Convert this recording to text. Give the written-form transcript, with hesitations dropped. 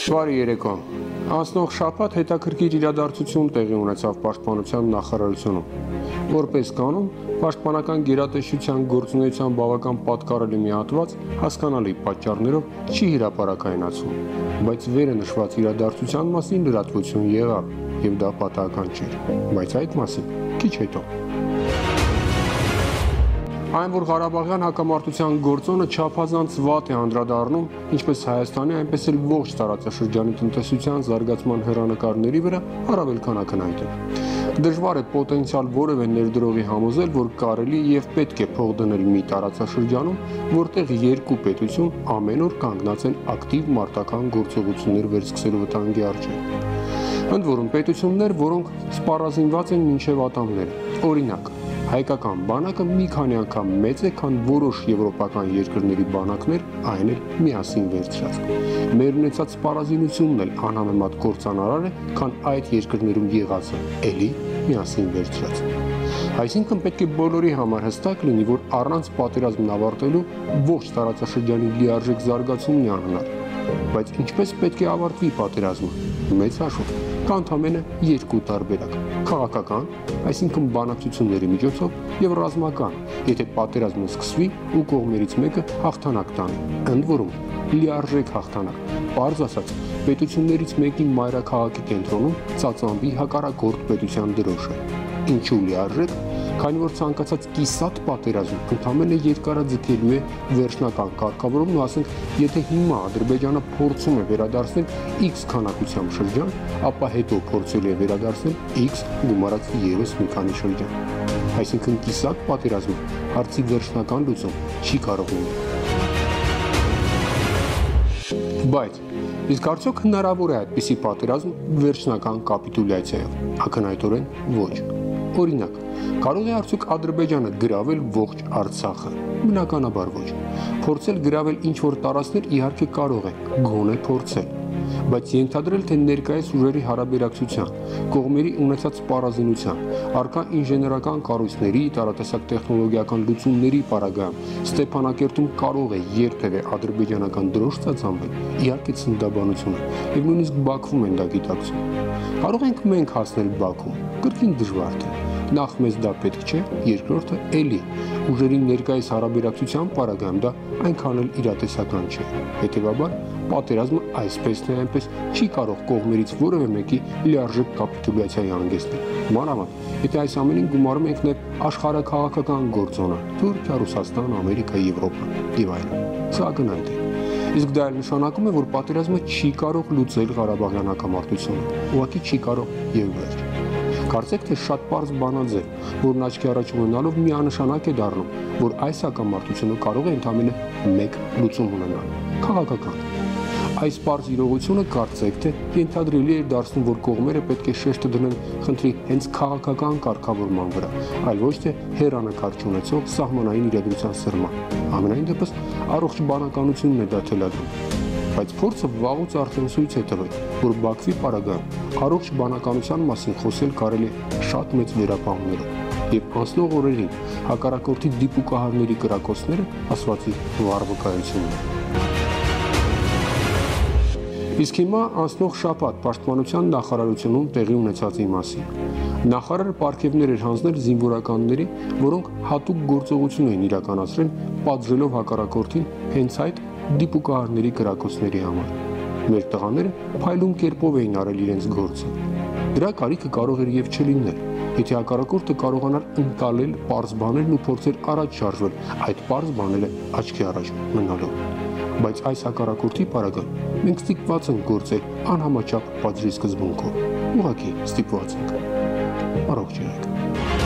Բարի երեկո։ Անցնող շաբաթ հետաքրքիր իրադարձություն տեղի ունեցավ Պաշտպանության նախարարությունում։ Որպես կանոն, Պաշտպանական գերատեսչության գործունեության բավական պատկառելի մի հատված հասկանալի պատճառներով չի հրապարակայնացվում, բայց վերը նշված իրադարձության մասին լրատվություն եղավ, եւ դա պատահական չէր։ Բայց այդ մասին քիչ հետո։ Այն, որ Ղարաբաղյան հակամարտության գործոնը չափազանց վատ է անդրադառնում ինչպես Հայաստանի, այնպես էլ ողջ տարածաշրջանի տնտեսության զարգացման հեռանկարների վրա, առավել քան ակնհայտ է։ Դժվար է պոտենցիալ որևէ ներդրողի համոզել, որ կարելի եւ պետք է փող դնել մի տարածաշրջանում, որտեղ երկու պետություն ամեն օր կանգնած են ակտիվ մարտական գործողություններ վերսկսելու վտանգի առջև։ Ընդ որում պետություններ, որոնք սպառազինված են մինչև ատամները։ Օրինակ, հայկական բանակը մի քանի անգամ մեծ է, քան որոշ եվրոպական երկրների բանակներ, այն էլ միասին վերցրած։ Մեր ունեցած սպառազինությունն էլ անհամեմատ կործանարար է, քան այդ երկրներում եղածը, էլի միասին վերցրած։ Այսինքն պետք է բոլորի համար հստակ լինի, որ առանց պատերազմն ավարտելու ողջ տարածաշրջանի լիարժեք զարգացումն է անհնար։ Բայց ինչպես պետք է ավարտվի պատերազմը։ Մեծ հաշվով կա ընդամենը երկու տարբերակ՝ քաղաքական, այսինքն բանակցությունների միջոցով, եւ ռազմական, եթե պատերազմը սկսվի ու կողմերից մեկը հաղթանակ տանի։ Ընդ որում, լիարժեք հաղթանակ։ Պարզ ասած, պետություններից մեկի մայրաքաղաքի կենտրոնում ծածանվի հակառակորդ պետության դրոշը։ Ինչու լիարժեք, քանի որ ցանկացած կիսատ պատերազմ ընդամենը երկարաձգելու է վերջնական կարգավորումն ու ասենք, եթե հիմա Ադրբեջանը փորձում է վերադարձնել X քանակությամբ շրջան, ապա հետո փորձել է վերադարձնել X գումարած եւս մի քանի շրջան։ Այսինքն կիսատ պատերազմը հարցի վերջնական լուծում չի կարող լինել։ Բայց իսկ արդյոք հնարավոր է այդպիսի պատերազմ վերջնական կապիտուլյացիայով։ Ակնհայտորեն ոչ։ Օրինակ, կարող է արդյոք Ադրբեջանը գրավել ողջ Արցախը։ Բնականաբար ոչ։ Փորձել գրավել ինչ-որ տարածքներ իհարկե կարող է, գոնե փորձել, բայց ենթադրել, թե ներկայիս ուժերի հարաբերակցության, կողմերի ունեցած սպառազինության, առկա ինժեներական կառույցների, տարատեսակ տեխնոլոգիական լուծումների պարագայում Ստեփանակերտում կարող է երբևէ ադրբեջանական դրոշ ծածանվել, իհարկե ցնդաբանություն է, եւ նույնիսկ Բաքվում են դա գիտակցում։ Կարող ենք մենք հասնել Բաքու, կրկին դժվար թե։ Նախ մեզ դա պետք չէ, երկրորդը էլի ուժերի ներկայիս հարաբերակցության պարագայում դա այնքան էլ իրատեսական չէ։ Հետևաբար պատերազմը այսպես թե այնպես չի կարող կողմերից որևէ մեկի լիարժեք կապիտուլյացիայի հանգեցնել։ Մանավանդ, եթե այս ամենին գումարում ենք նաև աշխարհաքաղաքական գործոնը՝ Թուրքիա, Ռուսաստան, Ամերիկա, Եվրոպա եւ այլն։ Սա ակնհայտ է։ Իսկ դա էլ նշանակում է, որ պատերազմը չի կարող լուծել Ղարաբաղյան հակամարտությունը։ Ուղղակի չի կարող եւ վերջ։ Կարծեք թե շատ պարզ բանաձև, որն աչքի առաջ ունենալով միանշանակ է դառնում, որ այս հակամարտությունը կարող է ընդամենը մեկ լուծում ունենալ՝ քաղաքական։ Այս պարզ իրողությունը կարծեք թե ենթադրելի է դարձնում, որ կողմերը պետք է շեշտը դնեն խնդրի հենց քաղաքական կարգավորման վրա, այլ ոչ թե հեռանկար չունեցող սահմանային իրադրության սրման։ Ամենայն դեպս առողջ բանականությունն է դա թելադրում։ Բայց փորձը վաղուց արդեն ցույց է տվել, որ Բաքվի պարագայում առողջ բանականության մասին խոսել կարելի է շատ մեծ վերապահումներով, եւ անցնող օրերին հակառակորդի դիպուկահարների կրակոցները ասվածի վառ վկայությունն է։ Իսկ հիմա անցնող շաբաթ Պաշտպանության նախարարությունում տեղի ունեցածի մասին։ Նախարարը պարգևներ էր հանձնել զինվորականների, որոնք հատուկ գործողություն էին իրականացրել, պատժելով հակառակորդին հենց այդ դիպուկահարների կրակոցների համար։ Մեր տղաները փայլուն կերպով էին արել իրենց գործը։ Դրա կարիքը կարող էր եւ չլինել, եթե հակառակորդը կարողանար ընկալել պարզ բաներն ու փորձեր առաջ շարժվել, այդ պարզ բաները աչքի առաջ մնալով։ Բայց այս հակառակորդի պարագայում մենք ստիպված ենք գործել անհամաչափ պատժի սկզբունքով։ Ուղղակի ստիպված ենք։ Առողջ եղեք։